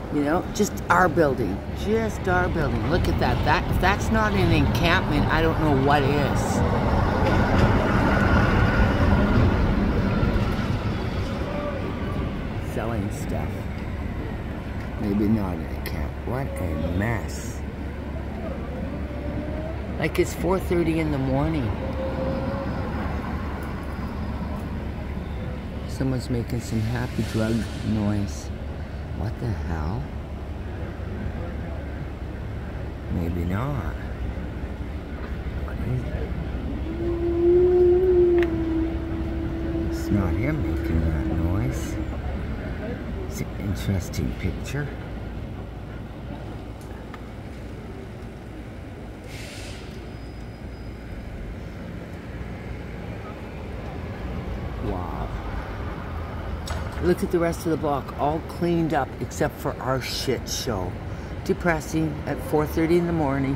You know, just our building. Just our building. Look at that. If that's not an encampment, I don't know what is. Selling stuff. Maybe not an encampment. What a mess. Like it's 4:30 in the morning. Someone's making some happy drug noise. What the hell? Maybe not. What is it? It's not him making that noise. It's an interesting picture. Wow. Look at the rest of the block, all cleaned up except for our shit show. Depressing at 4:30 in the morning.